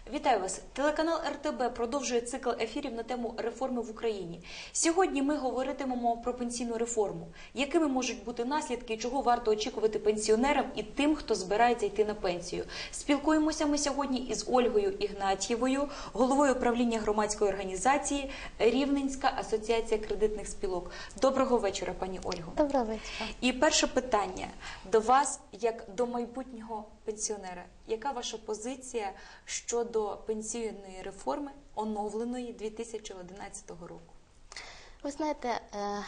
Вітаю вас! Телеканал РТБ продовжує цикл ефірів на тему реформи в Україні. Сьогодні ми говоритимемо про пенсійну реформу. Якими можуть бути наслідки і чого варто очікувати пенсіонерам і тим, хто збирається йти на пенсію. Спілкуємося ми сьогодні із Ольгою Ігнатьєвою, головою правління громадської організації Рівненська асоціація кредитних спілок. Доброго вечора, пані Ольго. Доброго вечора. І перше питання до вас, як до майбутнього пенсіонера. Яка ваша позиція щодо пенсійної реформи, оновленої 2011 року? Ви знаєте,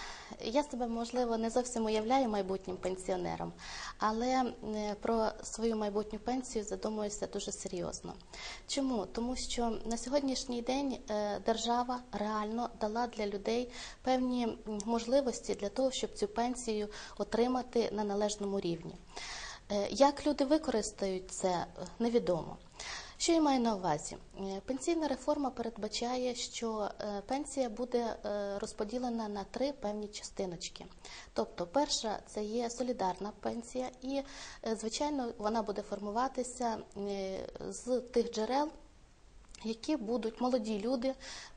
я себе, можливо, не зовсім уявляю майбутнім пенсіонером, але про свою майбутню пенсію задумуюся дуже серйозно. Чому? Тому що на сьогоднішній день держава реально дала для людей певні можливості для того, щоб цю пенсію отримати на належному рівні. Як люди використають це, невідомо. Що я маю на увазі? Пенсійна реформа передбачає, що пенсія буде розподілена на три певні частиночки. Тобто, перша – це є солідарна пенсія і, звичайно, вона буде формуватися з тих джерел, які будуть молоді люди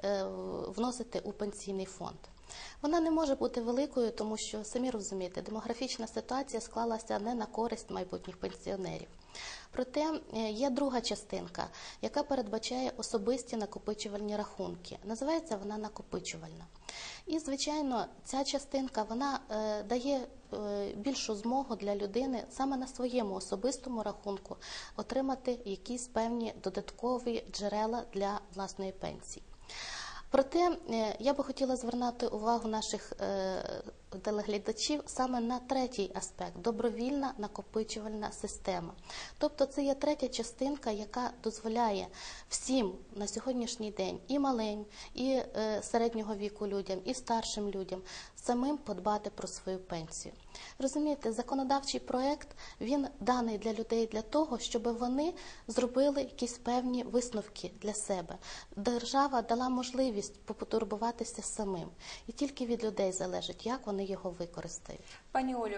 вносити у пенсійний фонд. Вона не може бути великою, тому що, самі розумієте, демографічна ситуація склалася не на користь майбутніх пенсіонерів. Проте є друга частинка, яка передбачає особисті накопичувальні рахунки. Називається вона накопичувальна. І, звичайно, ця частинка, вона дає більшу змогу для людини саме на своєму особистому рахунку отримати якісь певні додаткові джерела для власної пенсії. Проте я би хотіла звернути увагу наших телеглядачів саме на третій аспект – добровільна накопичувальна система. Тобто це є третя частинка, яка дозволяє всім на сьогоднішній день, і малим, і середнього віку людям, і старшим людям, самим подбати про свою пенсію. Розумієте, законодавчий проєкт, він даний для людей для того, щоб вони зробили якісь певні висновки для себе. Держава дала можливість потурбуватися самим. І тільки від людей залежить, як вони його використають. Пані Олю,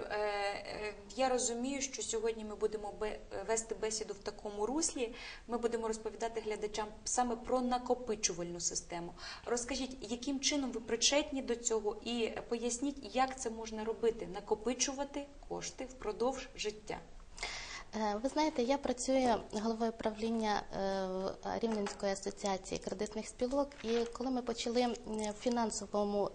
я розумію, що сьогодні ми будемо вести бесіду в такому руслі. Ми будемо розповідати глядачам саме про накопичувальну систему. Розкажіть, яким чином ви причетні до цього і поясніть, як це можна робити – накопичувати кошти впродовж життя. Ви знаєте, я працюю головою правління Рівненської асоціації кредитних спілок, і коли ми почали в фінансовому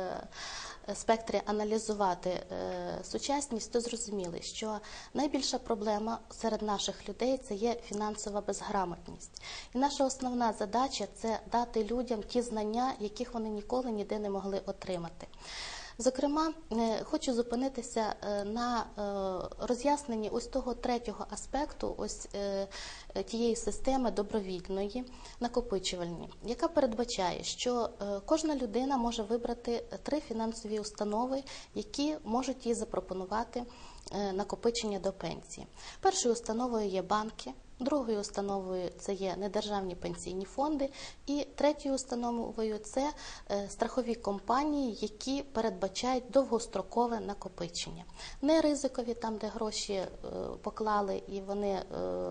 спектрі аналізувати сучасність, то зрозуміли, що найбільша проблема серед наших людей – це є фінансова безграмотність. І наша основна задача – це дати людям ті знання, яких вони ніколи ніде не могли отримати. Зокрема, хочу зупинитися на роз'ясненні ось того третього аспекту, ось тієї системи добровільної, накопичувальні, яка передбачає, що кожна людина може вибрати три фінансові установи, які можуть їй запропонувати накопичення до пенсії. Першою установою є банки. Другою установою – це є недержавні пенсійні фонди, і третьою установою – це страхові компанії, які передбачають довгострокове накопичення. Не ризикові, там де гроші поклали і вони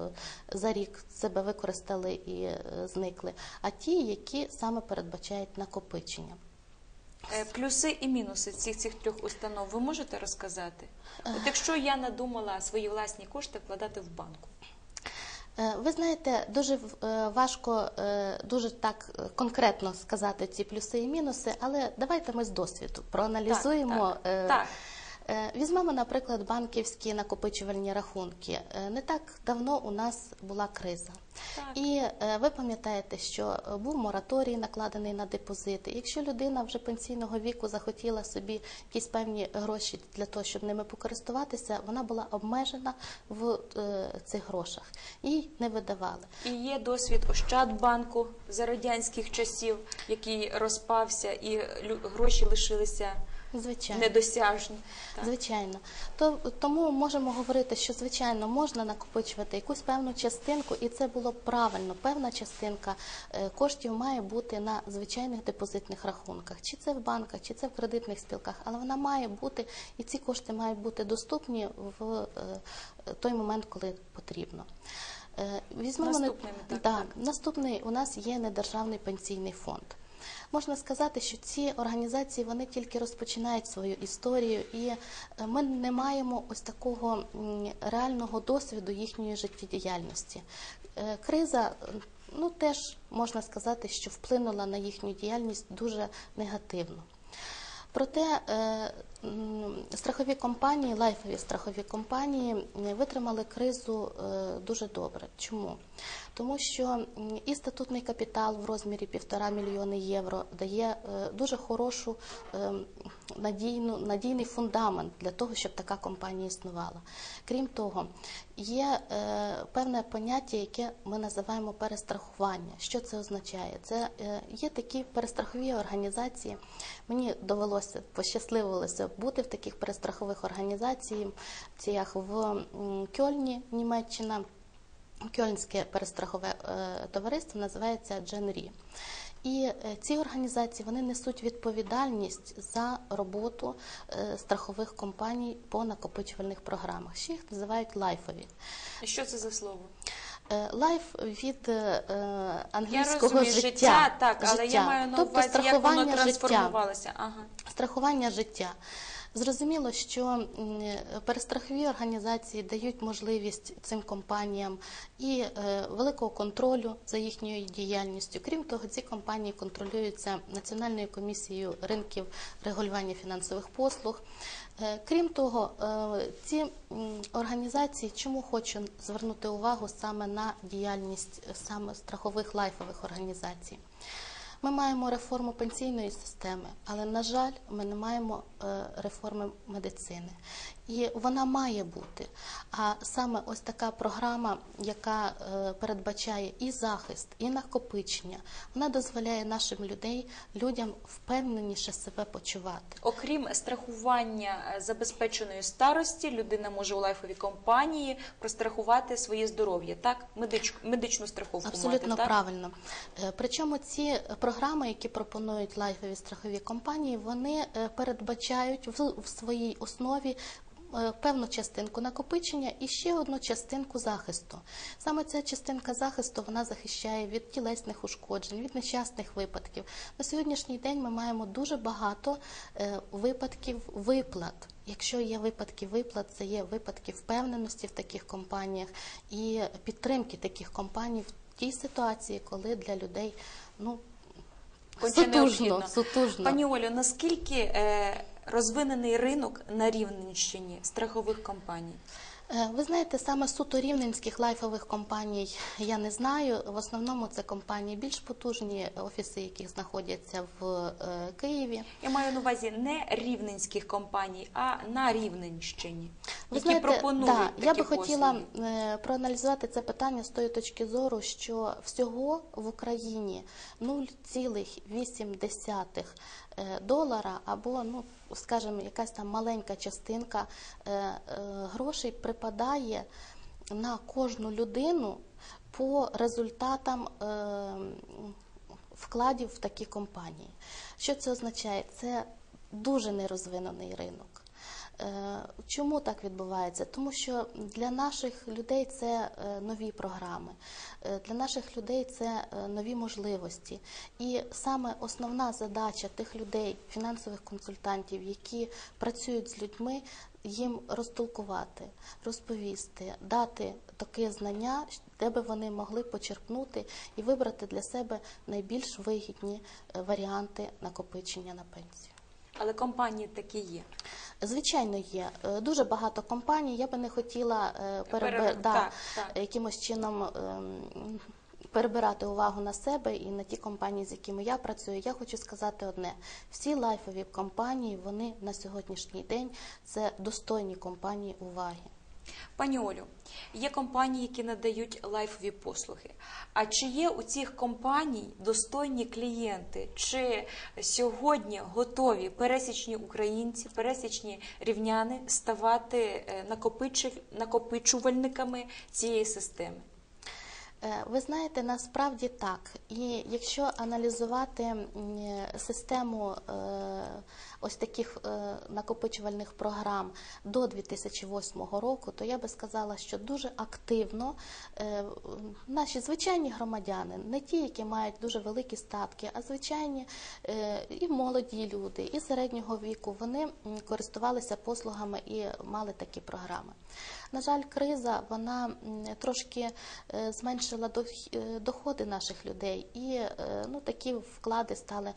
за рік себе використали і зникли, а ті, які саме передбачають накопичення. Плюси і мінуси цих трьох установ ви можете розказати? От якщо я надумала свої власні кошти вкладати в банку. Ви знаєте, дуже важко дуже так конкретно сказати ці плюси і мінуси, але давайте ми з досвіду проаналізуємо. Так. Візьмемо, наприклад, банківські накопичувальні рахунки. Не так давно у нас була криза. Так. І ви пам'ятаєте, що був мораторій накладений на депозити. Якщо людина вже пенсійного віку захотіла собі якісь певні гроші для того, щоб ними покористуватися, вона була обмежена в цих грошах. Їй не видавали. І є досвід Ощадбанку за радянських часів, який розпався, і гроші лишилися недосяжні. Так. Звичайно. Тому можемо говорити, що, звичайно, можна накопичувати якусь певну частинку, і це було б правильно. Певна частинка коштів має бути на звичайних депозитних рахунках. Чи це в банках, чи це в кредитних спілках. Але вона має бути, і ці кошти мають бути доступні в той момент, коли потрібно. Візьмемо Наступний ми, так. Наступний у нас є недержавний пенсійний фонд. Можна сказати, що ці організації вони тільки розпочинають свою історію, і ми не маємо ось такого реального досвіду їхньої життєдіяльності. Криза, теж можна сказати, що вплинула на їхню діяльність дуже негативно. Проте страхові компанії, лайфові страхові компанії витримали кризу дуже добре. Чому? Тому що і статутний капітал в розмірі 1,5 мільйона євро дає дуже хорошу, надійний фундамент для того, щоб така компанія існувала. Крім того, є певне поняття, яке ми називаємо перестрахування. Що це означає? Це є такі перестрахові організації. Мені пощасливилося бути в таких перестрахових організаціях в Кьольні, Німеччина. Кьольнське перестрахове товариство називається Дженрі. І ці організації вони несуть відповідальність за роботу страхових компаній по накопичувальних програмах. Ще їх називають лайфові. Що це за слово? Лайф від англійського я розумію, життя, так, але я маю на тобто увазі, як воно трансформувалося. Ага. Страхування життя. Зрозуміло, що перестрахові організації дають можливість цим компаніям і великого контролю за їхньою діяльністю. Крім того, ці компанії контролюються Національною комісією ринків регулювання фінансових послуг. Крім того, ці організації, чому хочу звернути увагу саме на діяльність саме страхових лайфових організацій? Ми маємо реформу пенсійної системи, але, на жаль, ми не маємо реформи медицини. І вона має бути. А саме ось така програма, яка передбачає і захист, і накопичення, вона дозволяє нашим людям впевненіше себе почувати. Окрім страхування забезпеченої старості, людина може у лайфовій компанії прострахувати своє здоров'я, так? Медичну страховку Абсолютно мати, так? правильно. Причому ці програми, які пропонують лайфові страхові компанії, вони передбачають в своїй основі певну частинку накопичення і ще одну частинку захисту. Саме ця частинка захисту, вона захищає від тілесних ушкоджень, від нещасних випадків. На сьогоднішній день ми маємо дуже багато випадків виплат. Якщо є випадки виплат, це є випадки впевненості в таких компаніях і підтримки таких компаній в тій ситуації, коли для людей, сутужно. Пані Олю, наскільки розвинений ринок на Рівненщині страхових компаній? Ви знаєте, саме суто рівненських лайфових компаній я не знаю. В основному це компанії більш потужні, офіси яких знаходяться в Києві. Я маю на увазі не рівненських компаній, а на Рівненщині, які пропонують такі я би хотіла послуги. проаналізувати це питання з тої точки зору, що всього в Україні 0,8 долара або, скажімо, якась там маленька частинка грошей припадає на кожну людину по результатам вкладів в такі компанії. Що це означає? Це дуже нерозвинений ринок. Чому так відбувається? Тому що для наших людей це нові програми, для наших людей це нові можливості. І саме основна задача тих людей, фінансових консультантів, які працюють з людьми, їм розтолкувати, розповісти, дати таке знання, де би вони могли почерпнути і вибрати для себе найбільш вигідні варіанти накопичення на пенсію. Але компанії такі є. Звичайно, є. Дуже багато компаній. Я би не хотіла якимось чином перебирати увагу на себе і на ті компанії, з якими я працюю. Я хочу сказати одне. Всі лайфові компанії, вони на сьогоднішній день – це достойні компанії уваги. Пані Олю, є компанії, які надають лайфові послуги. А чи є у цих компаній достойні клієнти? Чи сьогодні готові пересічні українці, пересічні рівняни ставати накопичувальниками цієї системи? Ви знаєте, насправді так. І якщо аналізувати систему ось таких накопичувальних програм до 2008 року, то я би сказала, що дуже активно наші звичайні громадяни, не ті, які мають дуже великі статки, а звичайні і молоді люди, і середнього віку, вони користувалися послугами і мали такі програми. На жаль, криза, вона трошки зменшила доходи наших людей, і такі вклади стали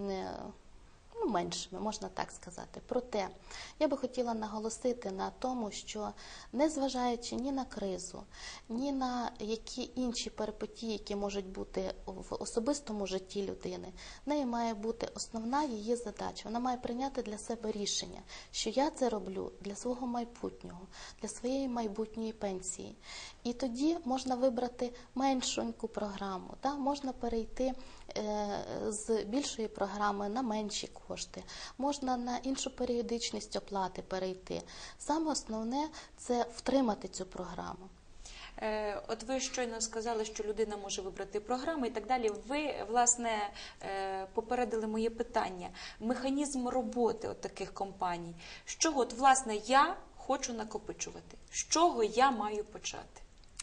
меншими, можна так сказати. Проте, я би хотіла наголосити на тому, що незважаючи ні на кризу, ні на які інші перипетії, які можуть бути в особистому житті людини, в неї має бути основна її задача. Вона має прийняти для себе рішення, що я це роблю для свого майбутнього, для своєї майбутньої пенсії. І тоді можна вибрати меншеньку програму, можна перейти з більшої програми на менші кошти, можна на іншу періодичність оплати перейти. Саме основне – це втримати цю програму. От ви щойно сказали, що людина може вибрати програму і так далі. Ви, власне, попередили моє питання. Механізм роботи от таких компаній. З чого, власне, я хочу накопичувати? З чого я маю почати?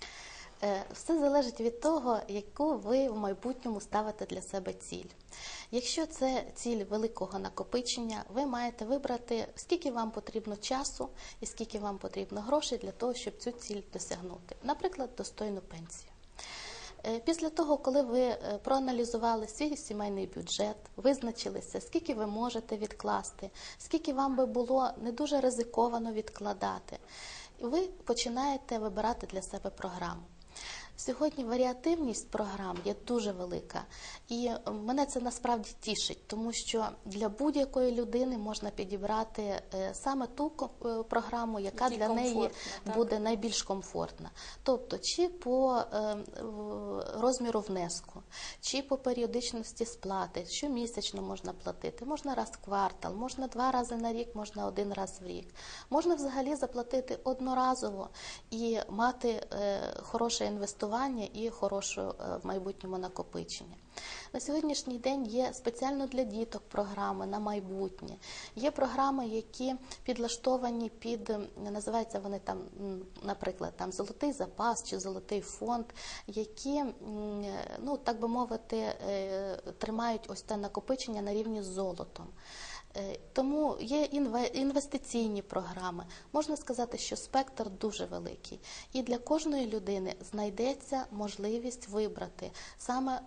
Все залежить від того, яку ви в майбутньому ставите для себе ціль. Якщо це ціль великого накопичення, ви маєте вибрати, скільки вам потрібно часу і скільки вам потрібно грошей для того, щоб цю ціль досягнути. Наприклад, достойну пенсію. Після того, коли ви проаналізували свій сімейний бюджет, визначилися, скільки ви можете відкласти, скільки вам би було не дуже ризиковано відкладати, ви починаєте вибирати для себе програму. Сьогодні варіативність програм є дуже велика, і мене це насправді тішить, тому що для будь-якої людини можна підібрати саме ту програму, яка для неї буде найбільш комфортна. Тобто, чи по розміру внеску, чи по періодичності сплати, щомісячно можна платити, можна раз в квартал, можна 2 рази на рік, можна 1 раз в рік. Можна взагалі заплатити одноразово і мати хороше інвестування і хороше в майбутньому накопичення. На сьогоднішній день є спеціально для діток програми на майбутнє. Є програми, які підлаштовані під, називаються вони там, наприклад, золотий запас чи золотий фонд, які, так би мовити, тримають ось те накопичення на рівні з золотом. Тому є інвестиційні програми. Можна сказати, що спектр дуже великий. І для кожної людини знайдеться можливість вибрати саме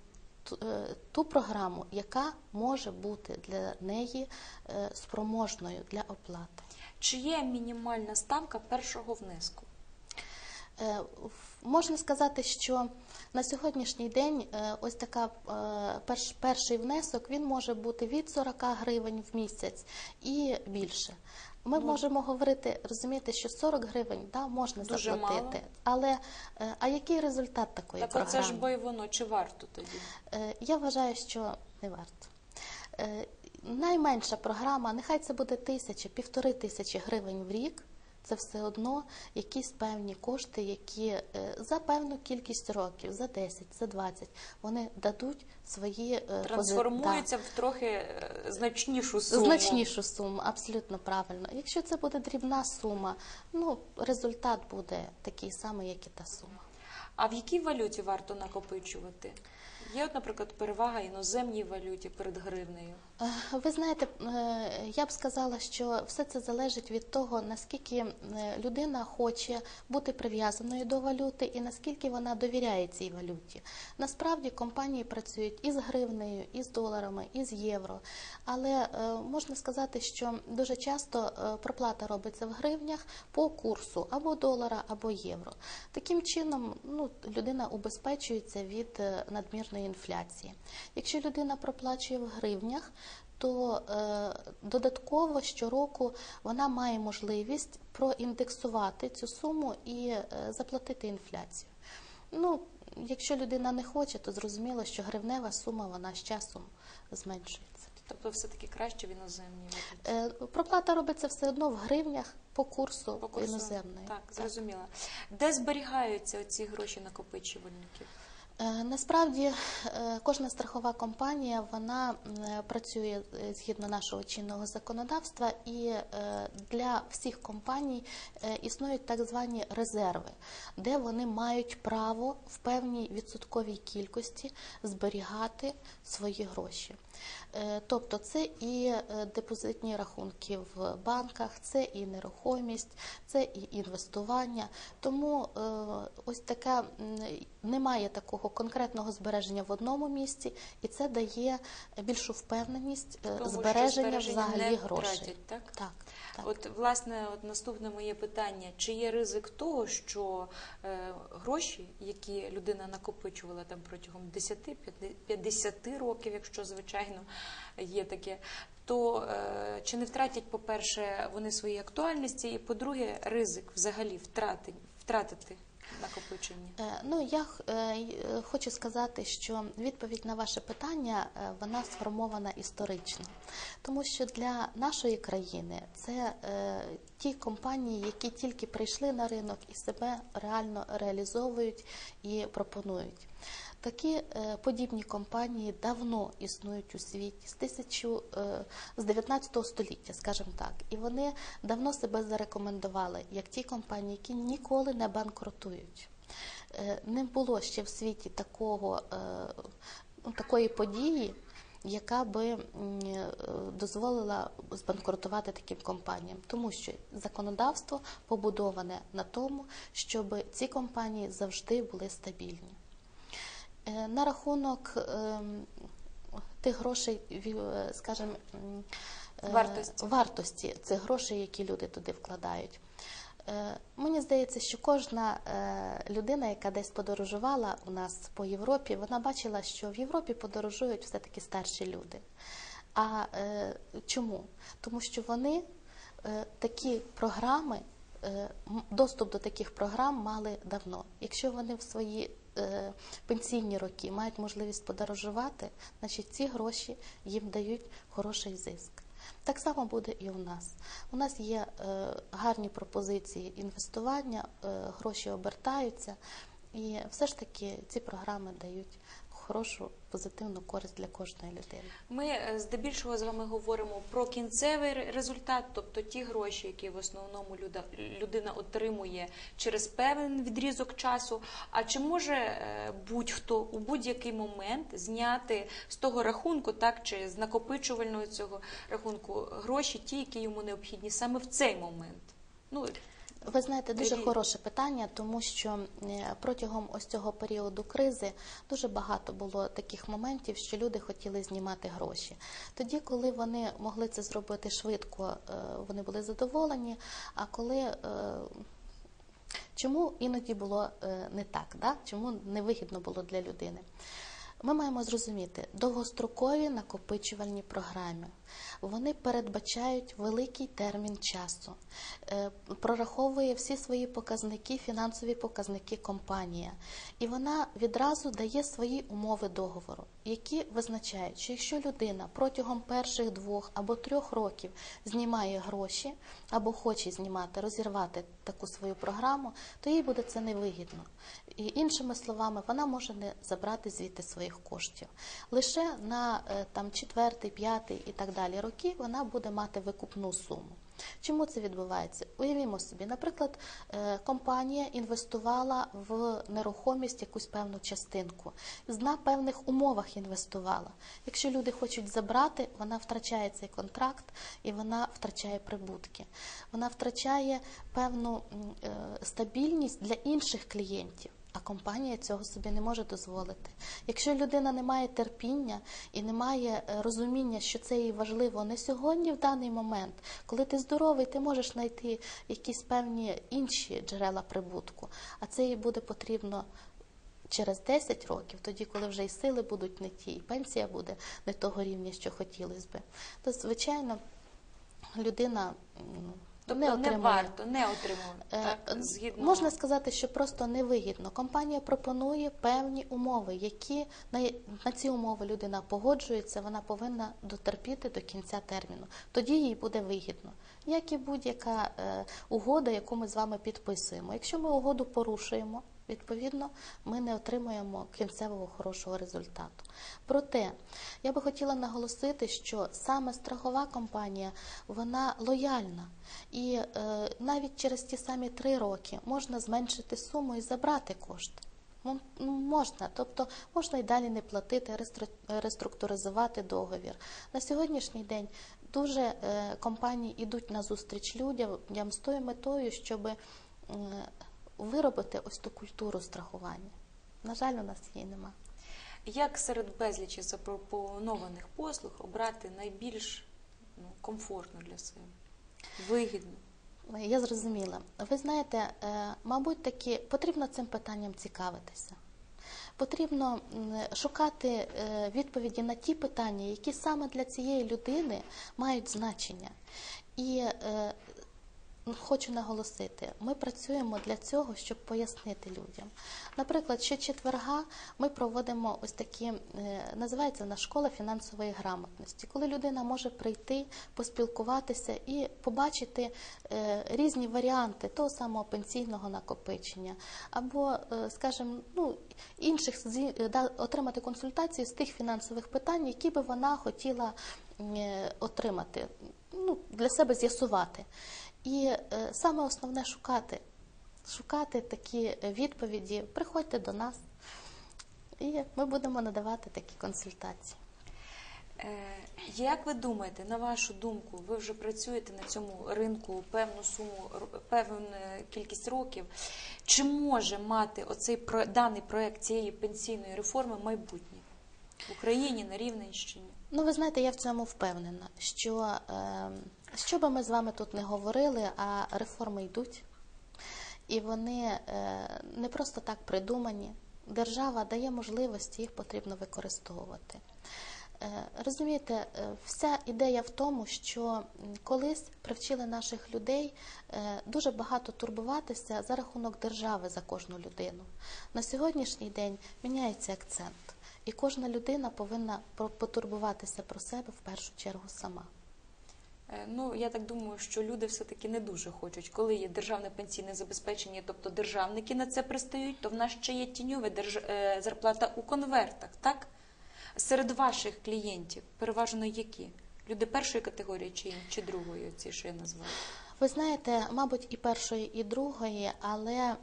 ту програму, яка може бути для неї спроможною для оплати. Чи є мінімальна ставка першого внеску? Можна сказати, що на сьогоднішній день ось така перший внесок, він може бути від 40 гривень в місяць і більше. Ми можемо говорити, розумієте, що 40 гривень можна дуже заплатити, мало. Але який результат такої програми? Так оце ж бо й воно, чи варто тоді? Я вважаю, що не варто. Найменша програма, нехай це буде 1000–1500 гривень в рік, це все одно якісь певні кошти, які за певну кількість років, за 10, за 20, вони дадуть свої трансформуються в трохи значнішу суму. Значнішу суму, абсолютно правильно. Якщо це буде дрібна сума, результат буде такий самий, як і та сума. А в якій валюті варто накопичувати? Є, наприклад, перевага іноземній валюті перед гривнею? Ви знаєте, я б сказала, що все це залежить від того, наскільки людина хоче бути прив'язаною до валюти і наскільки вона довіряє цій валюті. Насправді компанії працюють і з гривнею, і з доларами, і з євро. Але можна сказати, що дуже часто проплата робиться в гривнях по курсу або долара, або євро. Таким чином людина убезпечується від надмірної інфляції. Якщо людина проплачує в гривнях, то додатково щороку вона має можливість проіндексувати цю суму і заплатити інфляцію. Якщо людина не хоче, то зрозуміло, що гривнева сума, вона з часом зменшується. Тобто все-таки краще в іноземній валюті? Проплата робиться все одно в гривнях по курсу, По курсу. іноземної. Так, зрозуміла. Де зберігаються ці гроші накопичувальників? Насправді кожна страхова компанія, вона працює згідно нашого чинного законодавства, і для всіх компаній існують так звані резерви, де вони мають право в певній відсотковій кількості зберігати свої гроші. Тобто це і депозитні рахунки в банках, це і нерухомість, це і інвестування. Тому ось така, немає такого конкретного збереження в одному місці, і це дає більшу впевненість збереження взагалі грошей. Тратять, так? Так. От, власне, наступне моє питання. Чи є ризик того, що гроші, які людина накопичувала там протягом 10-50 років, якщо, звичайно, є таке, то чи не втратять, по-перше, вони свої актуальності, і, по-друге, ризик взагалі втратити накопичення? Я хочу сказати, що відповідь на ваше питання, вона сформована історично. Тому що для нашої країни це ті компанії, які тільки прийшли на ринок і себе реально реалізовують і пропонують. Такі подібні компанії давно існують у світі, з 19 століття, скажімо так. І вони давно себе зарекомендували, як ті компанії, які ніколи не банкрутують. Не було ще в світі такої події, яка би дозволила збанкрутувати таким компаніям. Тому що законодавство побудоване на тому, щоб ці компанії завжди були стабільні. На рахунок тих грошей, скажімо, вартості цих грошей, які люди туди вкладають. Мені здається, що кожна людина, яка десь подорожувала у нас по Європі, вона бачила, що в Європі подорожують все-таки старші люди. А чому? Тому що вони такі програми, доступ до таких програм мали давно. Якщо вони в свої пенсійні роки мають можливість подорожувати, значить ці гроші їм дають хороший зиск. Так само буде і у нас. У нас є гарні пропозиції інвестування, гроші обертаються, і все ж таки ці програми дають хорошу, позитивну користь для кожної людини. Ми здебільшого з вами говоримо про кінцевий результат, тобто ті гроші, які в основному людина отримує через певний відрізок часу. А чи може будь-хто у будь-який момент зняти з того рахунку, так, чи з накопичувального цього рахунку гроші, ті, які йому необхідні саме в цей момент? Ви знаєте, дуже хороше питання, тому що протягом ось цього періоду кризи дуже багато було таких моментів, що люди хотіли знімати гроші. Тоді, коли вони могли це зробити швидко, вони були задоволені, а коли... Чому іноді було не так, да? Чому невигідно було для людини? Ми маємо зрозуміти, довгострокові накопичувальні програми, вони передбачають великий термін часу, прораховує всі свої показники, фінансові показники компанія. І вона відразу дає свої умови договору, які визначають, що якщо людина протягом перших 2 або 3 років знімає гроші, або хоче знімати, розірвати таку свою програму, то їй буде це невигідно. І іншими словами, вона може не забрати звідти своїх коштів. Лише на 4-й, 5-й і так далі роки вона буде мати викупну суму. Чому це відбувається? Уявімо собі, наприклад, компанія інвестувала в нерухомість якусь певну частинку, на певних умовах інвестувала. Якщо люди хочуть забрати, вона втрачає цей контракт і вона втрачає прибутки. Вона втрачає певну стабільність для інших клієнтів. А компанія цього собі не може дозволити. Якщо людина не має терпіння і не має розуміння, що це їй важливо не сьогодні, в даний момент, коли ти здоровий, ти можеш знайти якісь певні інші джерела прибутку, а це їй буде потрібно через 10 років, тоді, коли вже і сили будуть не ті, і пенсія буде не того рівня, що хотілося би, то, звичайно, людина Тобто не варто, не отримувати. Так, згідно... Можна сказати, що просто невигідно. Компанія пропонує певні умови, які на ці умови людина погоджується, вона повинна дотерпіти до кінця терміну. Тоді їй буде вигідно. Як і будь-яка угода, яку ми з вами підписуємо. Якщо ми угоду порушуємо, відповідно, ми не отримуємо кінцевого хорошого результату. Проте, я би хотіла наголосити, що саме страхова компанія, вона лояльна. І навіть через ті самі 3 роки можна зменшити суму і забрати кошти. Можна, тобто можна і далі не платити, реструктуризувати договір. На сьогоднішній день дуже компанії йдуть назустріч людям з тою метою, щоб виробити ось ту культуру страхування. На жаль, у нас її нема. Як серед безлічі запропонованих послуг обрати найбільш комфортно для себе, вигідно? Я зрозуміла. Ви знаєте, мабуть, таки потрібно цим питанням цікавитися. Потрібно шукати відповіді на ті питання, які саме для цієї людини мають значення. І хочу наголосити, ми працюємо для цього, щоб пояснити людям. Наприклад, щочетверга ми проводимо ось такі, називається вона школа фінансової грамотності, коли людина може прийти, поспілкуватися і побачити різні варіанти того самого пенсійного накопичення, або, скажімо, інших, отримати консультації з тих фінансових питань, які би вона хотіла отримати, для себе з'ясувати. І саме основне шукати такі відповіді. Приходьте до нас, і ми будемо надавати такі консультації. Як ви думаєте, на вашу думку, ви вже працюєте на цьому ринку певну кількість років, чи може мати даний проект цієї пенсійної реформи майбутнє в Україні, на Рівненщині? Ви знаєте, я в цьому впевнена, що би ми з вами тут не говорили, а реформи йдуть, і вони не просто так придумані. Держава дає можливості, їх потрібно використовувати. Розумієте, вся ідея в тому, що колись привчили наших людей дуже багато турбуватися за рахунок держави за кожну людину. На сьогоднішній день міняється акцент, і кожна людина повинна потурбуватися про себе в першу чергу сама. Я так думаю, що люди все-таки не дуже хочуть. Коли є державне пенсійне забезпечення, тобто державники на це пристають, то в нас ще є тіньова зарплата у конвертах, так? Серед ваших клієнтів переважно які? Люди першої категорії чи другої, ці, що я назвала? Ви знаєте, мабуть, і першої, і другої, але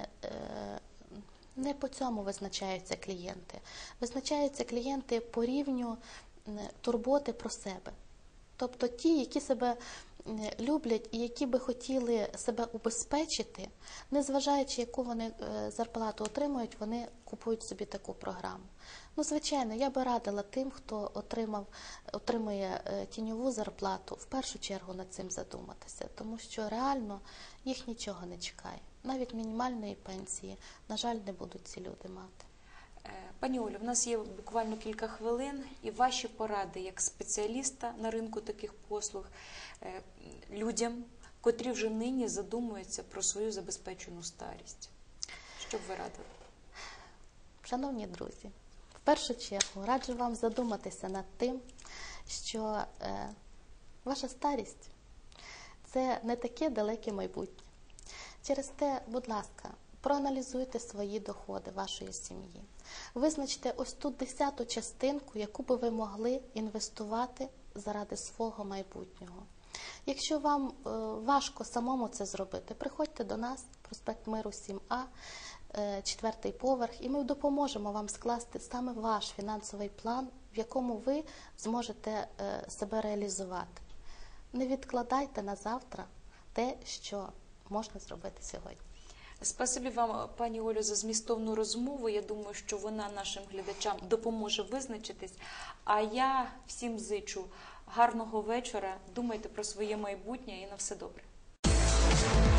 не по цьому визначаються клієнти. Визначаються клієнти по рівню турботи про себе. Тобто ті, які себе люблять і які би хотіли себе убезпечити, незважаючи, яку вони зарплату отримують, вони купують собі таку програму. Звичайно, я би радила тим, хто отримує тіньову зарплату, в першу чергу над цим задуматися, тому що реально їх нічого не чекає. Навіть мінімальної пенсії, на жаль, не будуть ці люди мати. Пані Олю, в нас є буквально кілька хвилин, і ваші поради як спеціаліста на ринку таких послуг людям, котрі вже нині задумуються про свою забезпечену старість. Що б ви радили? Шановні друзі, в першу чергу раджу вам задуматися над тим, що ваша старість – це не таке далеке майбутнє. Через те, будь ласка, проаналізуйте свої доходи вашої сім'ї. Визначте ось ту 10-ту частинку, яку би ви могли інвестувати заради свого майбутнього. Якщо вам важко самому це зробити, приходьте до нас, проспект Миру 7А, 4-й поверх, і ми допоможемо вам скласти саме ваш фінансовий план, в якому ви зможете себе реалізувати. Не відкладайте на завтра те, що можна зробити сьогодні. Спасибі вам, пані Олю, за змістовну розмову. Я думаю, що вона нашим глядачам допоможе визначитись. А я всім зичу гарного вечора. Думайте про своє майбутнє і на все добре.